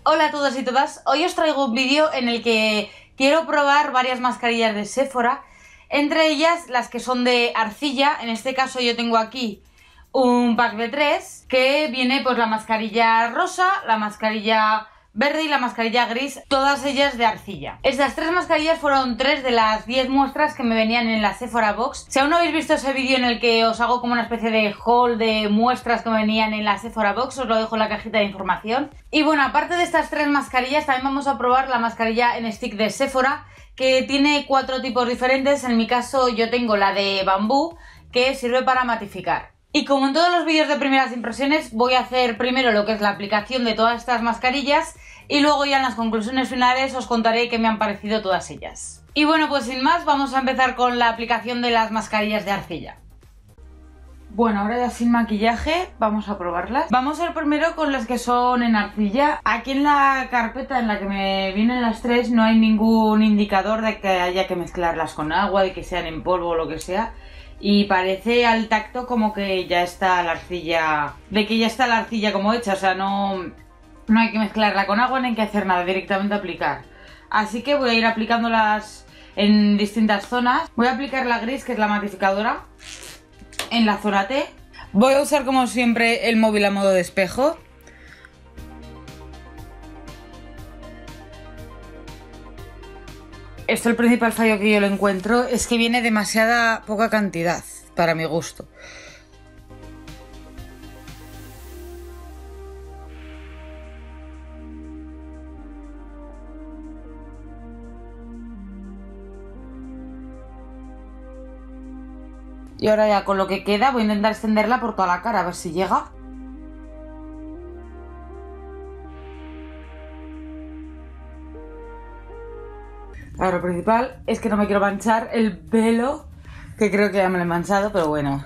Hola a todos y todas, hoy os traigo un vídeo en el que quiero probar varias mascarillas de Sephora, entre ellas las que son de arcilla. En este caso yo tengo aquí un pack de 3 que viene pues la mascarilla rosa, la mascarilla verde y la mascarilla gris, todas ellas de arcilla. Estas 3 mascarillas fueron 3 de las 10 muestras que me venían en la Sephora Box. Si aún no habéis visto ese vídeo en el que os hago como una especie de haul de muestras que me venían en la Sephora Box, os lo dejo en la cajita de información. Y bueno, aparte de estas 3 mascarillas, también vamos a probar la mascarilla en stick de Sephora, que tiene 4 tipos diferentes. En mi caso yo tengo la de bambú, que sirve para matificar. Y como en todos los vídeos de primeras impresiones, voy a hacer primero lo que es la aplicación de todas estas mascarillas y luego ya en las conclusiones finales os contaré qué me han parecido todas ellas. Y bueno, pues sin más, vamos a empezar con la aplicación de las mascarillas de arcilla. Bueno, ahora ya sin maquillaje, vamos a probarlas. Vamos a ir primero con las que son en arcilla. Aquí en la carpeta en la que me vienen las 3 no hay ningún indicador de que haya que mezclarlas con agua, de que sean en polvo o lo que sea. Y parece al tacto como que ya está la arcilla, como hecha, o sea, no hay que mezclarla con agua ni hay que hacer nada, directamente aplicar. Así que voy a ir aplicándolas en distintas zonas. Voy a aplicar la gris, que es la matificadora, en la zona T. Voy a usar como siempre el móvil a modo de espejo. Esto, el principal fallo que yo le encuentro es que viene demasiada poca cantidad para mi gusto. Y ahora ya con lo que queda voy a intentar extenderla por toda la cara, a ver si llega. Ahora, lo principal es que no me quiero manchar el pelo, que creo que ya me lo he manchado, pero bueno.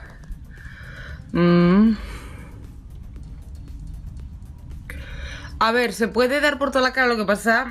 A ver, se puede dar por toda la cara, lo que pasa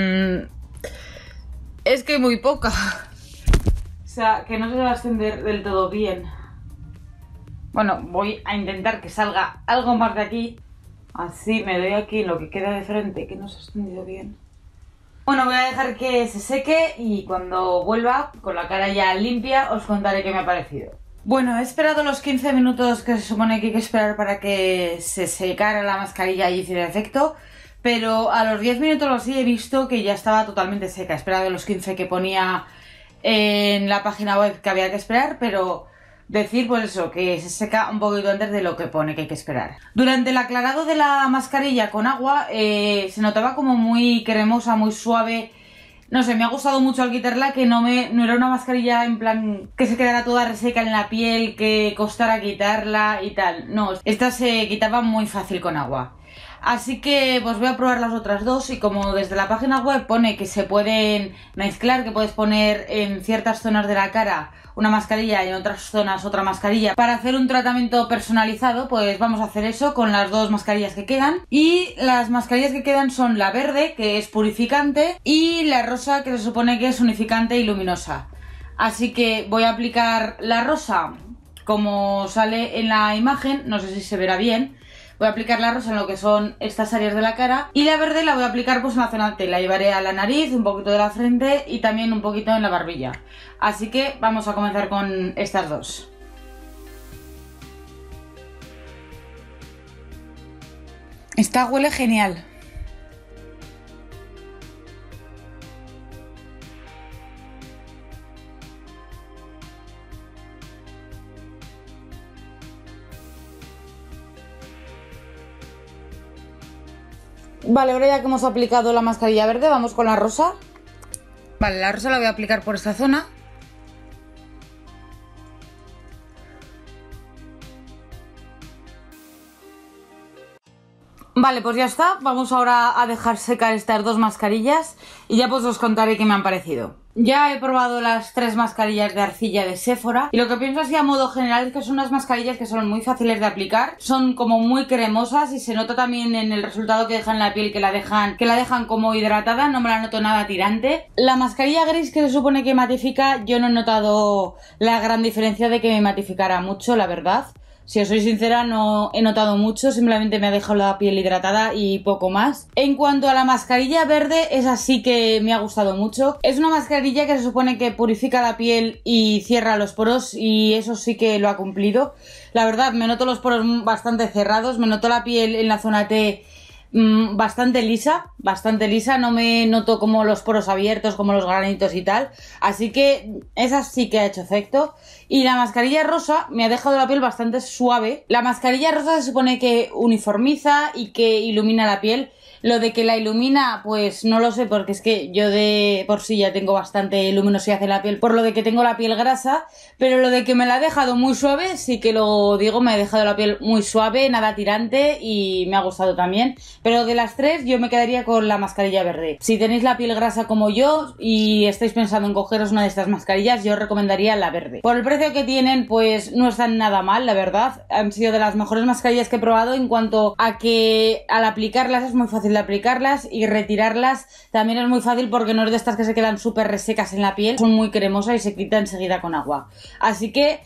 es que muy poca. O sea, que no se va a extender del todo bien. Bueno, voy a intentar que salga algo más de aquí. Así me doy aquí en lo que queda de frente, que no se ha extendido bien. Bueno, voy a dejar que se seque y cuando vuelva con la cara ya limpia os contaré qué me ha parecido. Bueno, he esperado los 15 minutos que se supone que hay que esperar para que se secara la mascarilla y hiciera efecto, pero a los 10 minutos o así he visto que ya estaba totalmente seca. He esperado los 15 que ponía en la página web que había que esperar, pero decir pues eso, que se seca un poquito antes de lo que pone que hay que esperar. Durante el aclarado de la mascarilla con agua se notaba como muy cremosa, muy suave. No sé, me ha gustado mucho al quitarla, que no era una mascarilla en plan que se quedara toda reseca en la piel, que costara quitarla y tal. No, esta se quitaba muy fácil con agua. Así que pues voy a probar las otras dos, y como desde la página web pone que se pueden mezclar, que puedes poner en ciertas zonas de la cara una mascarilla y en otras zonas otra mascarilla para hacer un tratamiento personalizado, pues vamos a hacer eso con las dos mascarillas que quedan. Y las mascarillas que quedan son la verde, que es purificante, y la rosa, que se supone que es unificante y luminosa. Así que voy a aplicar la rosa como sale en la imagen, no sé si se verá bien. Voy a aplicar la rosa en lo que son estas áreas de la cara, y la verde la voy a aplicar pues en la zona T. La llevaré a la nariz, un poquito de la frente y también un poquito en la barbilla. Así que vamos a comenzar con estas dos. Esta huele genial. Vale, ahora ya que hemos aplicado la mascarilla verde, vamos con la rosa. Vale, la rosa la voy a aplicar por esta zona. Vale, pues ya está. Vamos ahora a dejar secar estas dos mascarillas y ya pues os contaré qué me han parecido. Ya he probado las 3 mascarillas de arcilla de Sephora y lo que pienso así a modo general es que son unas mascarillas que son muy fáciles de aplicar, son como muy cremosas y se nota también en el resultado que dejan en la piel, que la dejan como hidratada, no me la noto nada tirante. La mascarilla gris, que se supone que matifica, yo no he notado la gran diferencia de que me matificara mucho, la verdad. Si os soy sincera, no he notado mucho, simplemente me ha dejado la piel hidratada y poco más. En cuanto a la mascarilla verde, esa sí que me ha gustado mucho. Es una mascarilla que se supone que purifica la piel y cierra los poros, y eso sí que lo ha cumplido. La verdad, me noto los poros bastante cerrados, me noto la piel en la zona T bastante lisa, no me noto como los poros abiertos, como los granitos y tal, así que esa sí que ha hecho efecto. Y la mascarilla rosa me ha dejado la piel bastante suave. La mascarilla rosa se supone que uniformiza y que ilumina la piel. Lo de que la ilumina, pues no lo sé, porque es que yo de por sí ya tengo bastante luminosidad en la piel, por lo de que tengo la piel grasa, pero lo de que me la ha dejado muy suave, sí que lo digo, me ha dejado la piel muy suave, nada tirante, y me ha gustado también. Pero de las tres yo me quedaría con la mascarilla verde. Si tenéis la piel grasa como yo y estáis pensando en cogeros una de estas mascarillas, yo os recomendaría la verde. Por el precio que tienen, pues no están nada mal, la verdad. Han sido de las mejores mascarillas que he probado, en cuanto a que al aplicarlas es muy fácil de aplicarlas, y retirarlas también es muy fácil, porque no es de estas que se quedan súper resecas en la piel, son muy cremosas y se quita enseguida con agua. Así que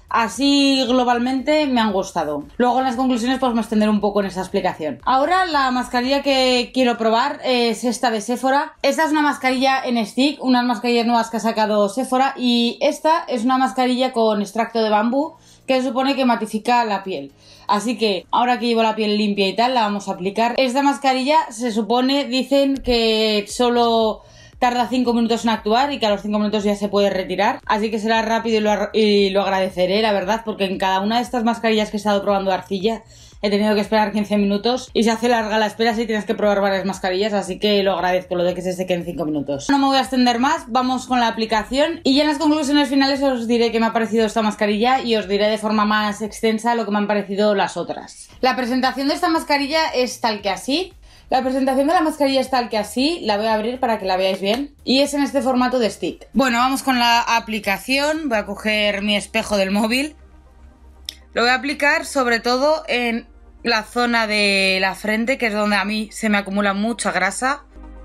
así globalmente me han gustado. Luego en las conclusiones pues me extenderé un poco en esta explicación. Ahora la mascarilla que quiero probar es esta de Sephora. Esta es una mascarilla en stick, unas mascarillas nuevas que ha sacado Sephora, y esta es una mascarilla con extracto de bambú que se supone que matifica la piel. Así que ahora que llevo la piel limpia y tal, la vamos a aplicar. Esta mascarilla se supone, dicen que solo tarda 5 minutos en actuar y que a los 5 minutos ya se puede retirar. Así que será rápido y lo agradeceré, la verdad, porque en cada una de estas mascarillas que he estado probando de arcilla he tenido que esperar 15 minutos y se hace larga la espera si tienes que probar varias mascarillas, así que lo agradezco, lo de que se seque en 5 minutos. No me voy a extender más, vamos con la aplicación, y ya en las conclusiones finales os diré qué me ha parecido esta mascarilla y os diré de forma más extensa lo que me han parecido las otras. La presentación de esta mascarilla es tal que así. La presentación de la mascarilla es tal que así, la voy a abrir para que la veáis bien, y es en este formato de stick. Bueno, vamos con la aplicación. Voy a coger mi espejo del móvil. Lo voy a aplicar sobre todo en la zona de la frente, que es donde a mí se me acumula mucha grasa.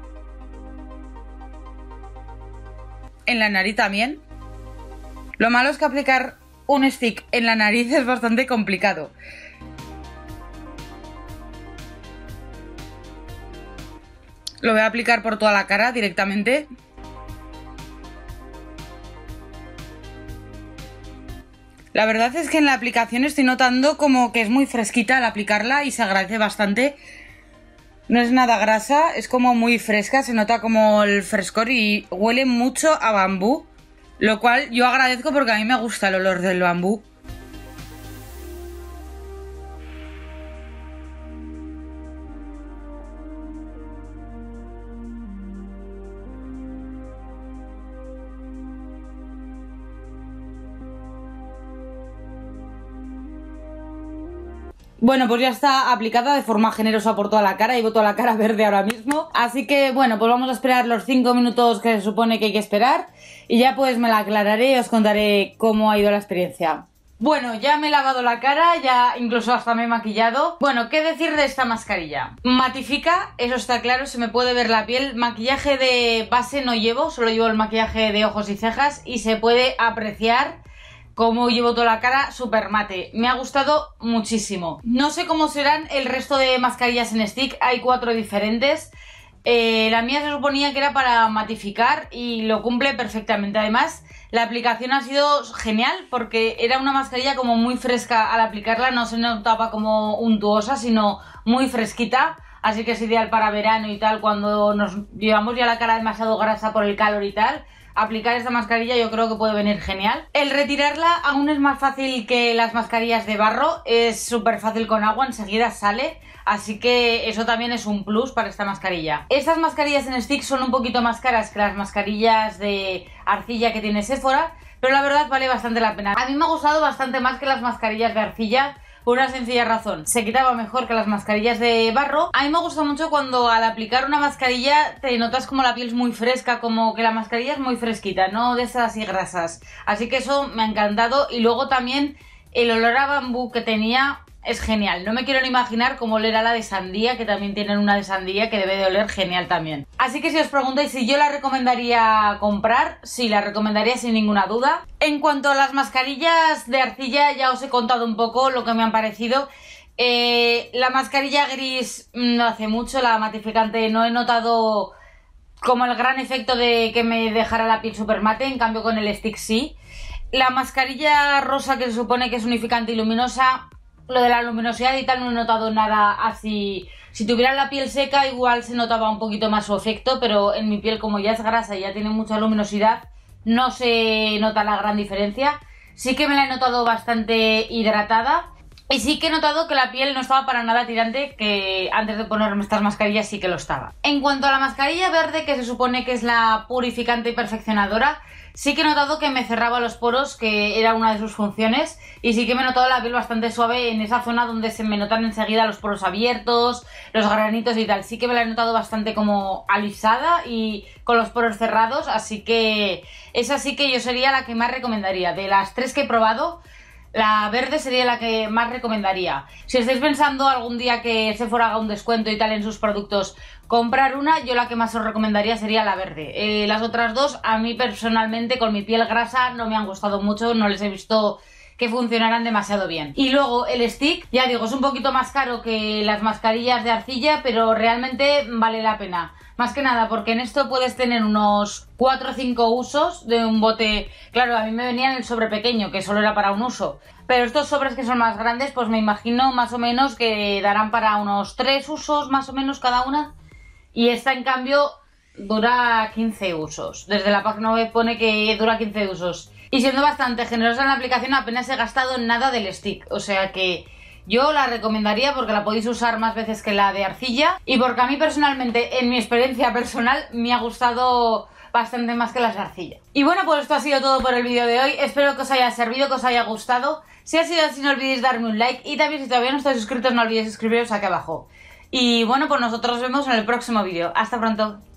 En la nariz también. Lo malo es que aplicar un stick en la nariz es bastante complicado. Lo voy a aplicar por toda la cara directamente. La verdad es que en la aplicación estoy notando como que es muy fresquita al aplicarla y se agradece bastante. No es nada grasa, es como muy fresca, se nota como el frescor y huele mucho a bambú. Lo cual yo agradezco porque a mí me gusta el olor del bambú. Bueno, pues ya está aplicada de forma generosa por toda la cara. Llevo toda la cara verde ahora mismo. Así que bueno, pues vamos a esperar los 5 minutos que se supone que hay que esperar. Y ya pues me la aclararé y os contaré cómo ha ido la experiencia. Bueno, ya me he lavado la cara, ya incluso hasta me he maquillado. Bueno, ¿qué decir de esta mascarilla? Matifica, eso está claro, se me puede ver la piel. Maquillaje de base no llevo, solo llevo el maquillaje de ojos y cejas, y se puede apreciar como llevo toda la cara súper mate. Me ha gustado muchísimo. No sé cómo serán el resto de mascarillas en stick. Hay 4 diferentes. La mía se suponía que era para matificar y lo cumple perfectamente. Además, la aplicación ha sido genial porque era una mascarilla como muy fresca al aplicarla. No se notaba como untuosa, sino muy fresquita. Así que es ideal para verano y tal, cuando nos llevamos ya la cara demasiado grasa por el calor y tal. Aplicar esta mascarilla yo creo que puede venir genial. El retirarla aún es más fácil que las mascarillas de barro. Es súper fácil con agua, enseguida sale. Así que eso también es un plus para esta mascarilla. Estas mascarillas en stick son un poquito más caras que las mascarillas de arcilla que tiene Sephora, pero la verdad vale bastante la pena. A mí me ha gustado bastante más que las mascarillas de arcilla, por una sencilla razón: se quitaba mejor que las mascarillas de barro. A mí me gusta mucho cuando al aplicar una mascarilla te notas como la piel es muy fresca, como que la mascarilla es muy fresquita, no de esas así grasas. Así que eso me ha encantado. Y luego también el olor a bambú que tenía es genial. No me quiero ni imaginar cómo olerá la de sandía, que también tienen una de sandía que debe de oler genial también. Así que si os preguntáis si yo la recomendaría comprar, sí, la recomendaría sin ninguna duda. En cuanto a las mascarillas de arcilla, ya os he contado un poco lo que me han parecido. La mascarilla gris no hace mucho, la matificante no he notado como el gran efecto de que me dejara la piel súper mate, en cambio con el stick sí. La mascarilla rosa, que se supone que es unificante y luminosa, lo de la luminosidad y tal no he notado nada así. Si tuviera la piel seca igual se notaba un poquito más su efecto, pero en mi piel, como ya es grasa y ya tiene mucha luminosidad, no se nota la gran diferencia. Sí que me la he notado bastante hidratada. Y sí que he notado que la piel no estaba para nada tirante, que antes de ponerme estas mascarillas sí que lo estaba. En cuanto a la mascarilla verde, que se supone que es la purificante y perfeccionadora, sí que he notado que me cerraba los poros, que era una de sus funciones, y sí que me he notado la piel bastante suave en esa zona donde se me notan enseguida los poros abiertos, los granitos y tal. Sí que me la he notado bastante como alisada y con los poros cerrados, así que esa sí que yo sería la que más recomendaría. De las 3 que he probado, la verde sería la que más recomendaría. Si estáis pensando algún día que Sephora haga un descuento y tal en sus productos, comprar una, yo la que más os recomendaría sería la verde. Las otras dos, a mí personalmente, con mi piel grasa, no me han gustado mucho, no les he visto que funcionaran demasiado bien. Y luego el stick, ya digo, es un poquito más caro que las mascarillas de arcilla, pero realmente vale la pena. Más que nada porque en esto puedes tener unos 4 o 5 usos de un bote. Claro, a mí me venía en el sobre pequeño, que solo era para un uso. Pero estos sobres que son más grandes, pues me imagino más o menos que darán para unos 3 usos más o menos cada una. Y esta, en cambio, dura 15 usos. Desde la página web pone que dura 15 usos. Y siendo bastante generosa en la aplicación, apenas he gastado nada del stick. O sea que yo la recomendaría porque la podéis usar más veces que la de arcilla. Y porque a mí personalmente, en mi experiencia personal, me ha gustado bastante más que las de arcilla. Y bueno, pues esto ha sido todo por el vídeo de hoy. Espero que os haya servido, que os haya gustado. Si ha sido así, no olvidéis darme un like. Y también, si todavía no estáis suscritos, no olvidéis suscribiros aquí abajo. Y bueno, pues nosotros nos vemos en el próximo vídeo. Hasta pronto.